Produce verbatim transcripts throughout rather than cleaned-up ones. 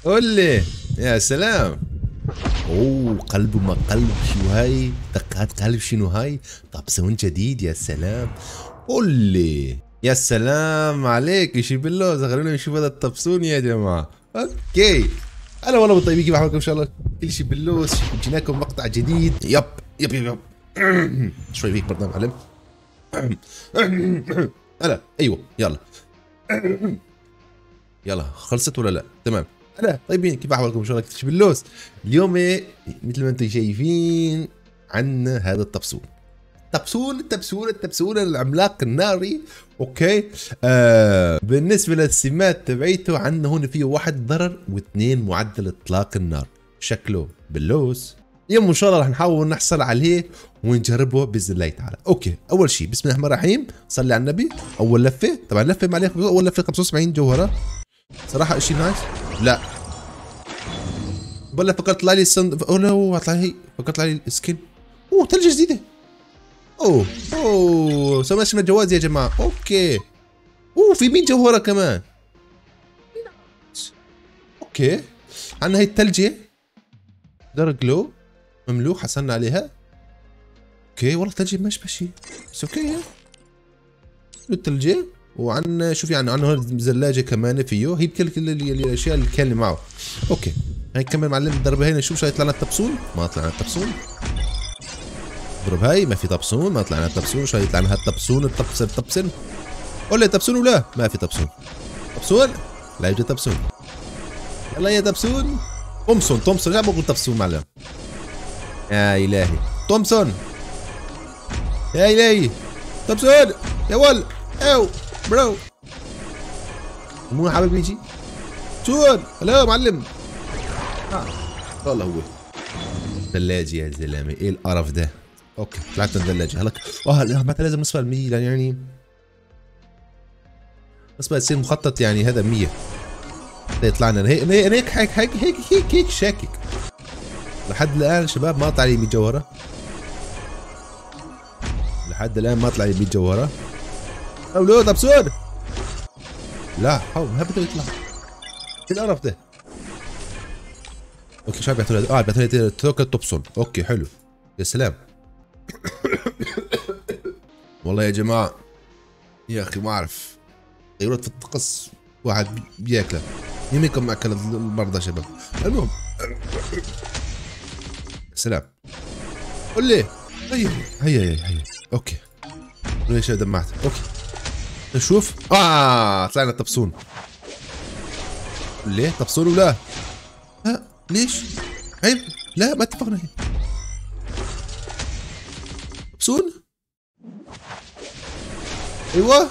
قول لي. يا سلام. اوه قلب ما قلب، شنو هاي؟ دقات قلب شنو هاي؟ طبسون جديد، يا سلام. قول لي. يا سلام عليك يا شيبلوز، خلونا نشوف هذا الطبسون يا جماعه. اوكي. هلا والله بالطيبين، كيف احوالكم؟ ان شاء الله كل شيء بلوز. جيناكم مقطع جديد. يب يب يب, يب. شوي فيك برضه معلم. هلا ايوه يلا. يلا خلصت ولا لا؟ تمام. هلا طيبين، كيف احوالكم؟ ان شاء الله كل شيء بلوز. اليوم إيه مثل ما انتم شايفين عندنا هذا الطبسون. طبسون الطبسون الطبسون العملاق الناري. اوكي. آه بالنسبه للسمات تبعيته، عندنا هون فيه واحد ضرر واثنين معدل اطلاق النار. شكله بلوز. اليوم ان شاء الله رح نحاول نحصل عليه ونجربه باذن الله تعالى. اوكي، اول شيء بسم الله الرحمن الرحيم، صلي على النبي. اول لفه طبعا لفه ما عليك، اول لفه خمسة وسبعين جوهره صراحه شيء نايس. لا ولا فكرت طلع لي الصند اوه طلع لي فكرت طلع لي السكين. اوه ثلجه جديده. اوه اوه سوينا جواز يا جماعه. اوكي. اوه في مية جوهره كمان. اوكي. عندنا هي الثلجه دار جلو مملوك، حصلنا عليها. اوكي والله الثلجه ما اشبه شيء بس اوكي. الثلجه. وعندنا شو في عندنا عندنا زلاجه كمان فيه، هي بكل كل الاشياء اللي كان معه. اوكي هاي كمان معلم الضربه هنا، نشوف شو يطلع لنا الطبسون. ما طلع لنا الطبسون. اضرب هاي، ما في طبسون، ما طلع لنا الطبسون. شو يطلع لنا هالطبسون الطبسن الطبسن؟ قول لي طبسون ولا ما في طبسون؟ طبسون؟ لا يوجد طبسون. يلا يا طبسون. تومسون تومسون، لا بقول طبسون معلم. يا الهي تومسون. يا الهي طبسون يا ول. او برو مو حابب يجي. شون هلا معلم. آه. والله هو ثلاجة يا زلمه، ايه القرف ده؟ اوكي طلعت من الثلاجة هلا. اه لا متى لازم نصفى المية يعني نصفى يصير مخطط يعني هذا مية. يطلع لنا هيك هيك هيك هيك هيك هيك هيك شاكك. لحد الان شباب ما طلع لي مية جوهرة. لحد الان ما طلع لي مية جوهرة. او لو طبسون. لا حول ما بده يطلع. ايه القرف ده؟ اوكي شو بيعطوا لي؟ اه بيعطوا لي توكل توبسون. اوكي حلو. يا سلام. والله يا جماعه يا اخي ما اعرف، تغيرات في الطقس واحد بياكله. يمكن ما اكل المرضى شباب. المهم سلام. قول لي. هيا هيا هيا هيا. اوكي ليش دمعت؟ اوكي نشوف. اه طلعنا طبسون. ليه طبسون ولا لا؟ ليش؟ عيب. لا ما اتفقنا هيك. طبسون. ايوه.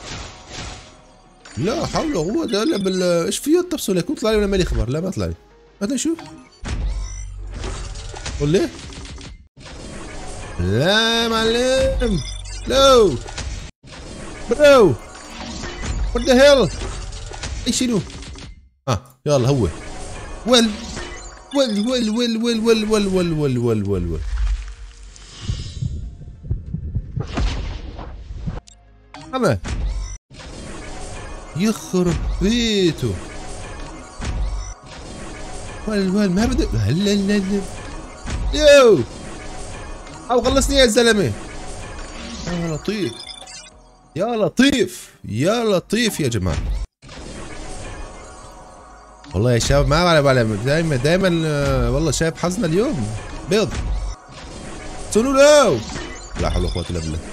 لا حول ولا قوة الا بالله. ايش فيه الطبسون؟ يكون طلع لي ولا مالي خبر؟ لا ما طلع لي. هات نشوف. قول لي. لا معلم. لو برو وات ذا هيل. اي شنو؟ اه يلا هو ول ول ول ول ول ول ول ول ول ول ول ول أما يخرب بيته. ول ول ما بده. هلا لا لا يو او خلصني يا زلمه. يا لطيف يا لطيف يا لطيف يا جماعه. والله يا شباب ما على بالي دائما دائما. والله شايف حظنا اليوم بيض. سنو لو لا حول ولا قوة الا بالله.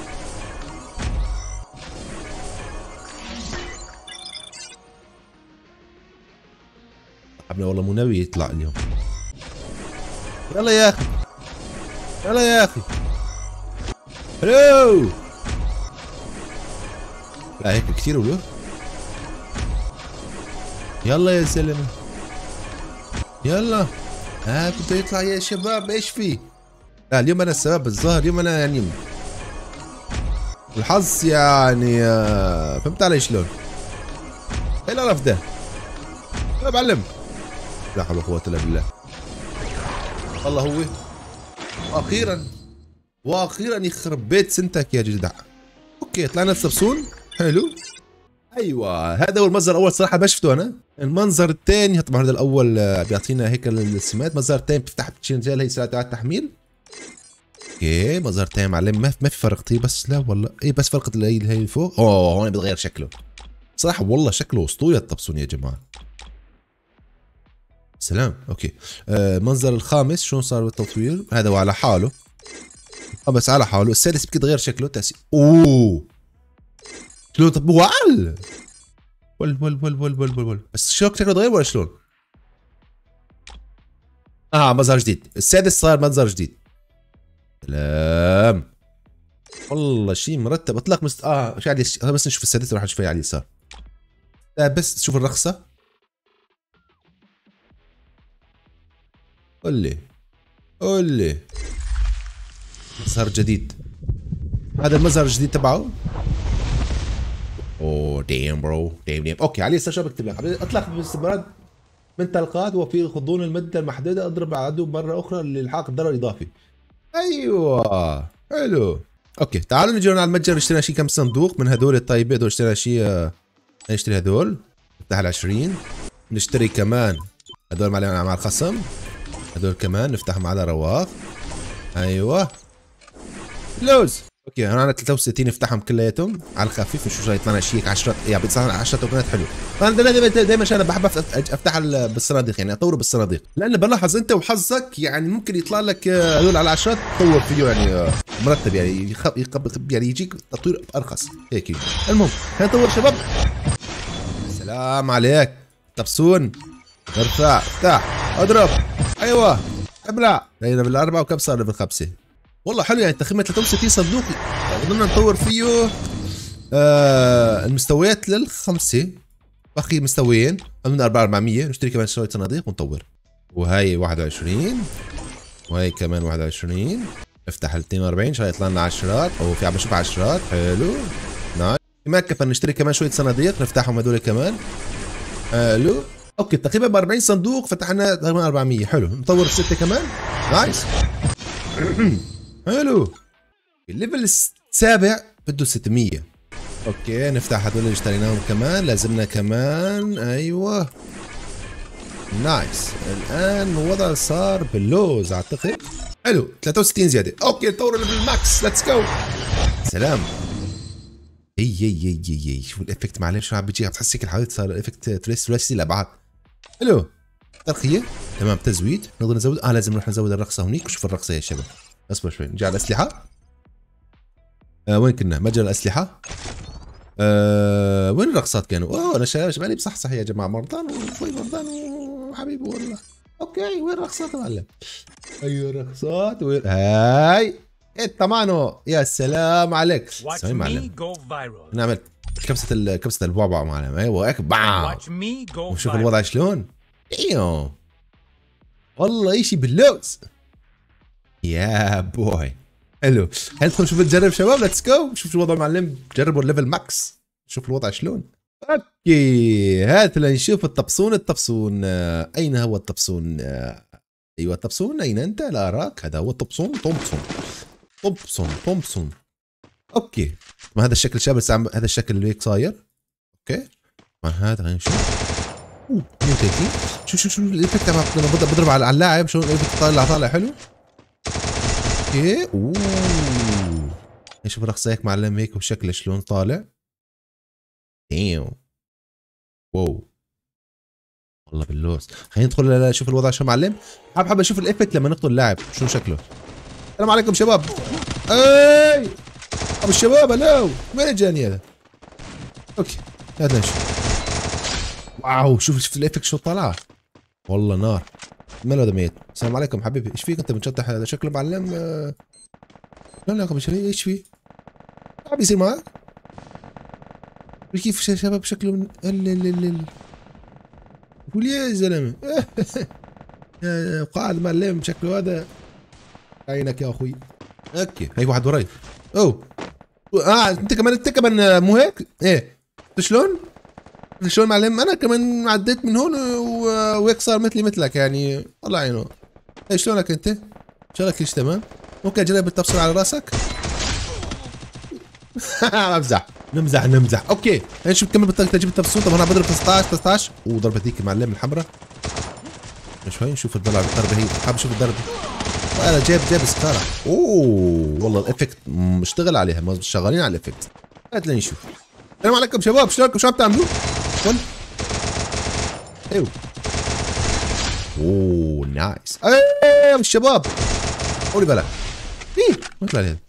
حبنا والله مو ناوي يطلع اليوم. يلا يا اخي يلا يا اخي. هلو. لا هيك كثير ولو. يلا يا زلمه يلا. ها آه بده يطلع يا شباب. ايش فيه؟ لا اليوم انا السبب الظاهر. اليوم انا يعني الحظ يعني آه فهمت علي شلون؟ ايه القرف ده؟ يا معلم. لا حول ولا قوة الا بالله. والله هو واخيرا واخيرا يخرب بيت سنتك يا جدع. اوكي طلعنا السبسون حلو. ايوه هذا هو المنظر الاول صراحه ما شفته انا. المنظر الثاني طبعا هذا الاول بيعطينا هيك السمات. المنظر الثاني بتفتح بتشيل هي ساعات تحميل. اوكي منظر ثاني معلم ما ما في فرق كثير بس لا والله ايه بس فرقه اللي هي اللي فوق. اوه هون بتغير شكله صراحه والله شكله اسطوري الطبسون يا جماعه. سلام اوكي. آه منظر الخامس شلون صار بالتطوير هذا هو على حاله. اه بس على حاله. السادس بيتغير شكله تأسي. اوه شلون طب وعل ول ول ول ول ول ول ول بس شلون شكله تغير ولا شلون؟ اه منظر جديد. السادس صار منظر جديد. سلام والله شيء مرتب اطلاق مست... اه شو علي بس نشوف السادس راح نشوف على اليسار. لا بس شوف الرخصة. قول لي قول لي مظهر جديد. هذا المظهر الجديد تبعه. اوه ديم برو ديم ديم. اوكي على اليسار شو بكتب لك؟ اطلق باستمرار من طلقات وفي غضون المدة المحدودة اضرب عدو مرة أخرى لإلحاق ضرر إضافي. أيوه حلو. اوكي تعالوا نجي على المتجر اشترينا شيء كم صندوق من هذول الطيبة هذول اشترينا شيء آه... نشتري هذول نفتح ال عشرين. نشتري كمان هذول مع مع الخصم. هذول كمان نفتحهم على رواق. ايوه لوز. اوكي انا على ثلاثة وستين نفتحهم كلياتهم على الخفيف نشوف شو يطلع شيء عشرة يعني بتصير عشرة توكنات حلو. انا دائما دائما انا بحب افتح بالصناديق يعني اطوره بالصناديق لانه بلاحظ انت وحظك يعني ممكن يطلع لك هذول على عشرات تطور فيه يعني مرتب يعني يخب يعني يجيك تطوير ارخص هيك. المهم خلينا نطور شباب. سلام عليك طبسون. ارفع افتح اضرب. ايوه ابلع. هينا بالاربعه وكم صار بالخمسه. والله حلو يعني تقريبا ثلاثة وستين صندوق قدرنا نطور فيه آه المستويات للخمسه. باقي مستويين من أربعة أربعمية نشتري كمان شويه صناديق ونطور. وهي واحد وعشرين وهي كمان واحد وعشرين. افتح ال اثنين وأربعين شو يطلع لنا عشرات او في عم بشوف عشرات حلو نايس. ما كفى نشتري كمان شويه صناديق نفتحهم هذول كمان. حلو اوكي تقريبا ب أربعين صندوق فتحنا تقريبا أربعمية. حلو نطور ستة كمان نايس. حلو الليفل السابع بده ستمية. اوكي نفتح هذول اللي اشتريناهم كمان لازمنا كمان. ايوه نايس. الان الوضع صار باللوز اعتقد. حلو ثلاثة وستين زياده. اوكي نطور الليفل ماكس ليتس جو. سلام. اي اي اي اي اي شوف الافكت معلم شو عم بيجي عم تحسك الحوادث صار الافكت تريس راسي الابعاد. حلو ترقيه تمام. تزويد نقدر نزود اه لازم نروح نزود الرقصه هونيك. وشوف الرقصه يا شباب اصبر شوي نجي على الاسلحه. آه وين كنا؟ متجر الاسلحه. آه وين الرقصات كانوا؟ اوه انا شباب مالي بصحصح يا جماعه. مرضان وشوي مرضان وحبيبي والله. اوكي وين الرقصات يا معلم؟ ايوه الرقصات وين؟ هاي انت مانو يا سلام عليك. سامي معلم نعمل كبسه ال... كبسه البعبع معلم. ايوه هيك باو وشوف الوضع شلون. ايوه والله اشي باللوز يا بوي. حلو ندخل نشوف نجرب شباب ليتس جو. شوف شو الوضع معلم. جربوا الليفل ماكس شوف الوضع شلون. اوكي هات لنشوف الطبسون. الطبسون اين هو الطبسون؟ ايوه الطبسون اين انت؟ لا اراك. هذا هو الطبسون. تومبسون تومبسون تومبسون. اوكي ما هذا الشكل شباب هذا الشكل اللي هيك صاير. اوكي ما هذا خلينا نشوف. اوه اثنين وثلاثين. شوف شوف شوف الايفكت لما بضرب على اللاعب شلون الايفكت طالع طالع حلو. اوكي اوه شوف الرقصه هيك معلم هيك وشكله شلون طالع. ديم واو والله باللوز. خلينا ندخل نشوف الوضع شو معلم. حاب حاب اشوف الايفكت لما نقتل اللاعب شو شكله. السلام عليكم شباب. اي ابو الشباب هلو وين اجاني هذا؟ اوكي هذا نشوف. واو شوف شوف الايفكت شو طلع والله نار. ماله هذا ميت. السلام عليكم حبيبي ايش فيك انت متشطح هذا شكله معلم. آه... لا لا قبل شوي ايش فيه؟ عم بيصير معك؟ كيف شباب شكله من ال ال ال ال قول يا زلمه. قاعد معلم شكله هذا عينك يا اخوي. اوكي هي واحد وراي. اوه اه انت كمان انت كمان مو هيك؟ ايه شلون؟ شلون معلم؟ انا كمان عديت من هون وهيك صار مثلي مثلك يعني الله يعينه. ايه شلونك انت؟ شغلك ايش تمام؟ ممكن اجرب التبصر على راسك؟ بمزح نمزح نمزح. اوكي ايش بتكمل بالطريقه تجيب التبسوط. طب انا بضرب تسعطعش تسعطعش وضربه هيك معلم الحمراء شوي. نشوف الضربه الضربه هي حابب اشوف الضربه. انا جايب جايب سكاره. اوه والله الافكت مشتغل عليها شغالين على الافكت. هات لنشوف. السلام عليكم شباب شلونكم شو عم تعملوا؟ فل ايوه اوه نايس. ايوه الشباب قولي بلا ايه ما طلع لي.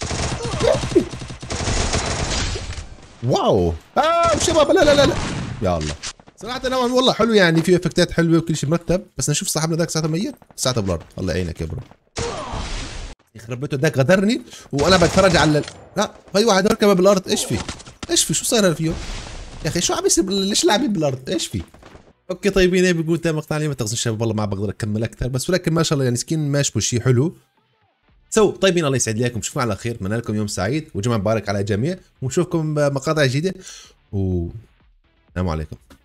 واو اه الشباب لا لا لا لا يا الله صراحة نوعا والله حلو يعني في افكتات حلوة وكل شيء مرتب. بس نشوف صاحبنا ذاك ساعته ميت ساعته بالارض. الله يعينك يا برو يخرب بيته ذاك غدرني وانا بتفرج على ال... لا في واحد ركبه بالارض. ايش في؟ ايش في؟ شو صاير فيه؟ يا اخي شو عم يصير؟ ليش لاعبين بالارض؟ ايش في؟ اوكي طيبين ايه بيقول تم مقطع ما تغزن الشباب والله ما بقدر اكمل اكثر بس ولكن ما شاء الله يعني سكين ماشي شيء حلو. سو طيبين الله يسعد لكم شوفوا على خير. اتمنى لكم يوم سعيد وجمعة مبارك على الجميع ونشوفكم مقاطع جديدة و السلام عليكم.